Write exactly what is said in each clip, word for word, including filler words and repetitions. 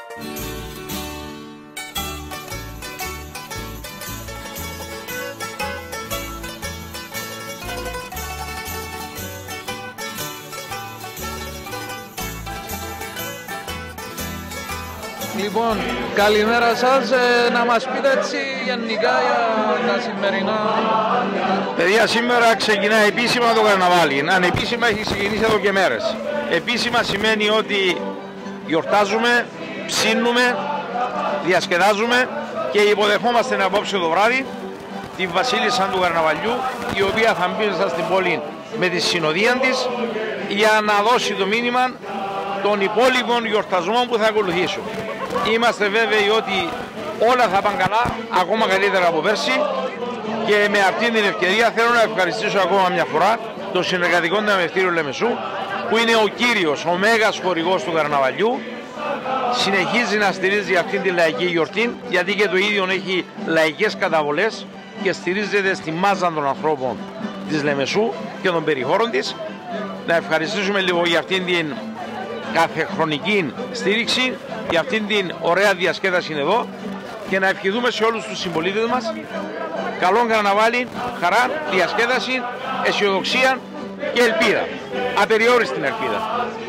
Λοιπόν, καλημέρα σας. Ε, να μας πείτε έτσι γενικά για τα σημερινά. Παιδιά, σήμερα ξεκινάει επίσημα το καρναβάλι. Ανεπίσημα έχει ξεκινήσει εδώ και μέρες. Επίσημα σημαίνει ότι γιορτάζουμε, ψήνουμε, διασκεδάζουμε και υποδεχόμαστε απόψε το βράδυ τη βασίλισσα του καρναβαλιού, η οποία θα μπει μέσα στην πόλη με τη συνοδεία της για να δώσει το μήνυμα των υπόλοιπων γιορτασμών που θα ακολουθήσουν. Είμαστε βέβαιοι ότι όλα θα πάνε καλά, ακόμα καλύτερα από πέρσι, και με αυτή την ευκαιρία θέλω να ευχαριστήσω ακόμα μια φορά το συνεργατικό ταμιευτήριο Λεμεσού, που είναι ο κύριος, ο μέγας χορηγός του καρναβαλιού. Συνεχίζει να στηρίζει αυτή τη λαϊκή γιορτή, γιατί και το ίδιο έχει λαϊκές καταβολές και στηρίζεται στη μάζα των ανθρώπων της Λεμεσού και των περιχώρων της. Να ευχαριστήσουμε λίγο για αυτήν την καθεχρονική στήριξη, για αυτήν την ωραία διασκέδαση εδώ, και να ευχηθούμε σε όλους τους συμπολίτες μας καλό καρναβάλι, χαρά, διασκέδαση, αισιοδοξία και ελπίδα. Απεριόριστη ελπίδα.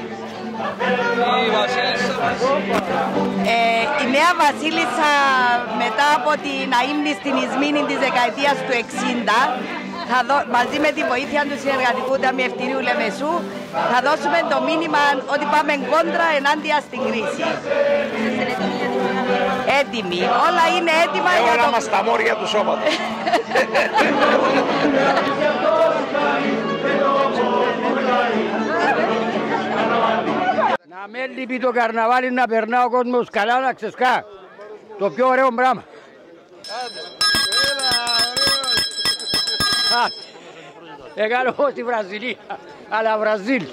Η βασίλισσα μας. Ε, η νέα βασίλισσα, μετά από την αείμνη στην Ισμήνη της δεκαετίας του εξήντα, θα δω, μαζί με τη βοήθεια του συνεργατικού ταμιευτηρίου Λεμεσού, θα δώσουμε το μήνυμα ότι πάμε κόντρα ενάντια στην κρίση. Έτοιμοι. Όλα είναι έτοιμα ε, για όλα το... μας τα μόρια του σώματος. Να με λείπει το καρναβάλι, να περνά ο κόσμος καλά, να ξεσκά. Το πιο ωραίο πράγμα. Εγάλω στη Βραζιλία, αλλά Βραζίλ.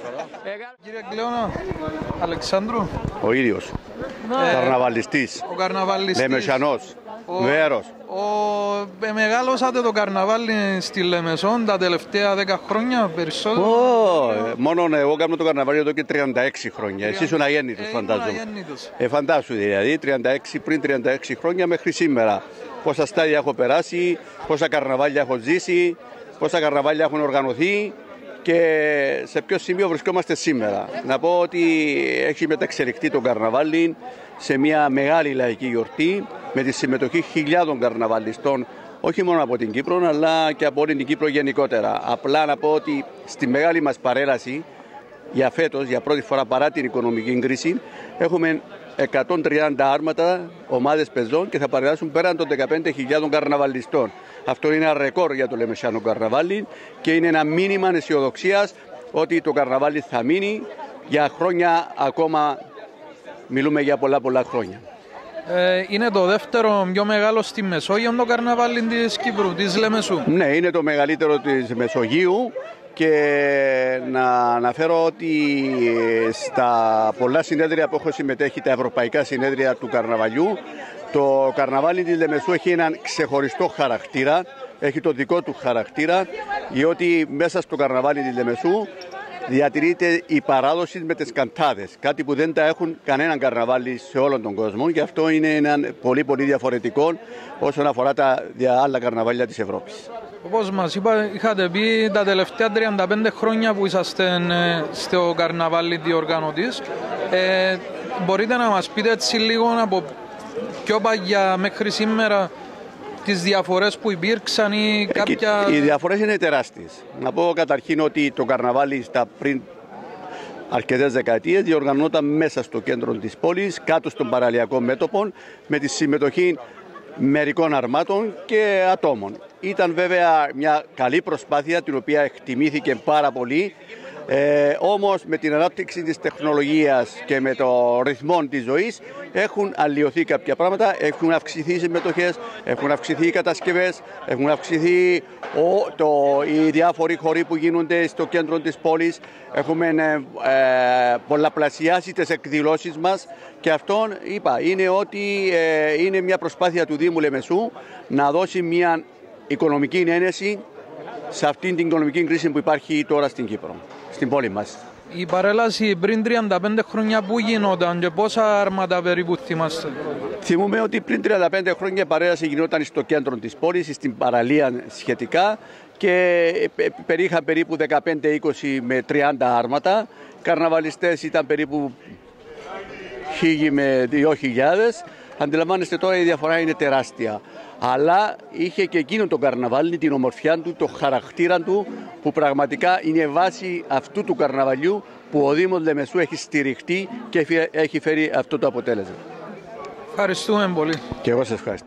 Κύριε Κλεώνα, Αλεξάνδρου. Ο ίδιος, Ναι. καρναβαλιστής, Ο καρναβαλιστής. Λεμεσανός, Ο- Βέρος. Ο... Ε, μεγάλωσατε το καρναβάλι στη Λεμεσόν τα τελευταία δέκα χρόνια περισσότερο. Ω, ε, μόνο εγώ κάνω το καρναβάλι εδώ και τριάντα έξι χρόνια. Εσύ ήσουν αγέννητος, Ε, φαντάζομαι. ήμουν αγέννητος. Ε, φαντάσου δηλαδή, τριάντα έξι, πριν τριάντα έξι χρόνια μέχρι σήμερα. Πόσα στάδια έχω περάσει, πόσα καρναβάλια έχω ζήσει, πόσα καρναβάλια έχουν οργανωθεί και σε ποιο σημείο βρισκόμαστε σήμερα. Να πω ότι έχει μεταξελιχθεί το καρναβάλι σε μια μεγάλη λαϊκή γιορτή με τη συμμετοχή χιλιάδων καρναβαλιστών, όχι μόνο από την Κύπρο αλλά και από όλη την Κύπρο γενικότερα. Απλά να πω ότι στη μεγάλη μας παρέλαση για φέτος, για πρώτη φορά παρά την οικονομική κρίση, έχουμε εκατόν τριάντα άρματα, ομάδες πεζών, και θα παρελάσουν πέραν των δεκαπέντε χιλιάδων καρναβαλιστών. Αυτό είναι ένα ρεκόρ για το Λεμεσιάνο καρναβάλι και είναι ένα μήνυμα αισιοδοξίας ότι το καρναβάλι θα μείνει για χρόνια ακόμα. Μιλούμε για πολλά πολλά χρόνια. Ε, είναι το δεύτερο πιο μεγάλο στη Μεσόγειο το καρναβάλι της Κύπρου, της Λεμεσού. Ναι, είναι το μεγαλύτερο της Μεσογείου. Και να αναφέρω ότι στα πολλά συνέδρια που έχω συμμετέχει, τα ευρωπαϊκά συνέδρια του καρναβαλιού, το καρναβάλι της Λεμεσού έχει έναν ξεχωριστό χαρακτήρα, έχει το δικό του χαρακτήρα, διότι μέσα στο καρναβάλι της Λεμεσού διατηρείται η παράδοση με τις καντάδες, κάτι που δεν τα έχουν κανέναν καρναβάλι σε όλον τον κόσμο, και αυτό είναι ένα πολύ πολύ διαφορετικό όσον αφορά τα άλλα καρναβάλια της Ευρώπης. Όπως μας είπα, είχατε πει τα τελευταία τριάντα πέντε χρόνια που είσαστε ε, στο καρναβάλι διοργανωτής. Ε, μπορείτε να μας πείτε έτσι λίγο από πιο παγιά μέχρι σήμερα τις διαφορές που υπήρξαν ή κάποια... Οι διαφορές είναι τεράστιες. Να πω καταρχήν ότι το καρναβάλι στα πριν αρκετές δεκαετίες διοργανώταν μέσα στο κέντρο της πόλης, κάτω στον παραλιακό μέτωπο, με τη συμμετοχή μερικών αρμάτων και ατόμων. Ήταν βέβαια μια καλή προσπάθεια, την οποία εκτιμήθηκε πάρα πολύ. Ε, όμως με την ανάπτυξη της τεχνολογίας και με το ρυθμό της ζωής έχουν αλλοιωθεί κάποια πράγματα, έχουν αυξηθεί οι συμμετοχές, έχουν αυξηθεί οι κατασκευές, έχουν αυξηθεί ο, το, οι διάφοροι χωροί που γίνονται στο κέντρο της πόλης, έχουμε ε, πολλαπλασιάσει τις εκδηλώσεις μας, και αυτό είπα είναι ότι ε, είναι μια προσπάθεια του Δήμου Λεμεσού να δώσει μια οικονομική ένεση σε αυτήν την οικονομική κρίση που υπάρχει τώρα στην Κύπρο, στην πόλη μας. η παρέλαση πριν τριάντα πέντε χρόνια που γινόταν και πόσα άρματα περίπου θυμάστε? Θυμούμε ότι πριν τριάντα πέντε χρόνια η παρέλαση γινόταν στο κέντρο της πόλης, στην παραλία σχετικά, και περίχαν περίπου δεκαπέντε είκοσι με τριάντα άρματα. Καρναβαλιστές ήταν περίπου χίλιοι με δύο χιλιάδες. Αντιλαμβάνεστε τώρα η διαφορά είναι τεράστια. Αλλά είχε και εκείνο το καρναβάλι, την ομορφιά του, το χαρακτήρα του, που πραγματικά είναι βάση αυτού του καρναβαλιού που ο Δήμος Λεμεσού έχει στηριχτεί και έχει φέρει αυτό το αποτέλεσμα. Ευχαριστούμε πολύ. Και εγώ σας ευχαριστώ.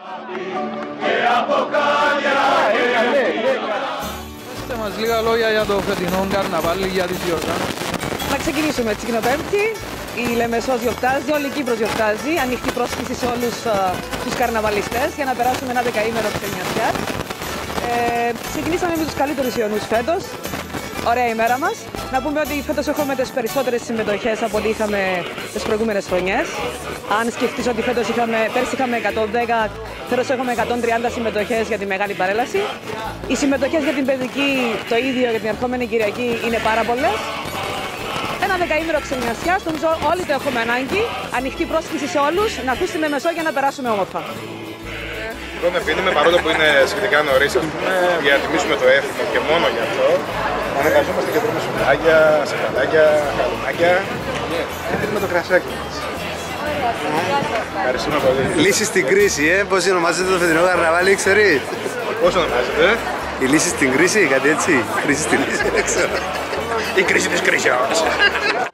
Πετε μας λίγα λόγια για το φετινό καρναβάλι, για τη διοργάνωση. Να ξεκινήσουμε τη Κινοπέμπτη. Η Λεμεσός γιορτάζει, όλη η Κύπρος γιορτάζει. Ανοιχτή πρόσκληση σε όλους uh, τους καρναβαλιστές για να περάσουμε ένα δεκαήμερο ξενιασιάς. Ε, ξεκινήσαμε με τους καλύτερους ιονούς φέτος. Ωραία ημέρα μας. Να πούμε ότι φέτος έχουμε τις περισσότερες συμμετοχές από ό,τι είχαμε τις προηγούμενες χρονιές. Αν σκεφτείς ότι φέτος είχαμε, πέρσι είχαμε εκατόν δέκα, φέτος έχουμε εκατόν τριάντα συμμετοχές για τη μεγάλη παρέλαση. Οι συμμετοχές για την παιδική, το ίδιο για την ερχόμενη Κυριακή, είναι πάρα πολλές. Ένα δεκαήμερο ξενιασιάς, νομίζω όλοι το έχουμε ανάγκη. Ανοιχτή πρόσκληση σε όλους, να ακούσουμε τη Λεμεσό για να περάσουμε όμορφα. Εγώ με πίνουμε, παρόλο που είναι σχετικά νωρίς, ας πούμε, για να τιμήσουμε το έθιμο και μόνο γι' αυτό. Αναγκαζόμαστε και τρώμε σουβλάκια, σακαλάκια, χαλουμάκια και δίνουμε το κρασάκι μας. Ευχαριστούμε πολύ. Λύση στην κρίση, ε, πώς ονομάζεται το φετινό καρναβάλι, ξέρεις? Πώς ονομάζεται? Η λύση στην κρίση, κάτι έτσι. Κρίση στην λύση, δεν ξέρω. Η κρίση της κρίσεως.